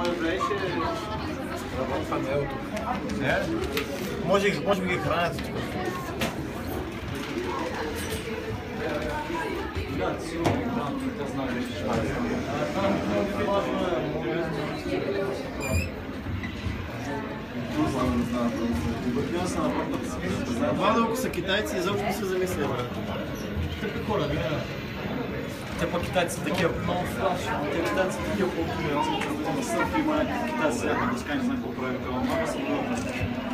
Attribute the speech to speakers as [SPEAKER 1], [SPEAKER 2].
[SPEAKER 1] моя беше
[SPEAKER 2] работва мелото. Не? Може би ги хранят.
[SPEAKER 1] Да, сигурно, тя знае вече.
[SPEAKER 2] Владо, ако са китайци, изобщо не се замисля.
[SPEAKER 1] Тъпи хора, не?
[SPEAKER 2] Те пък китайци са такива.
[SPEAKER 1] Много страшно. Те китайци са такива по-добре. Аз съм на сърф и има някакви китайци, да скани, не знам какво прави. Много съм добре.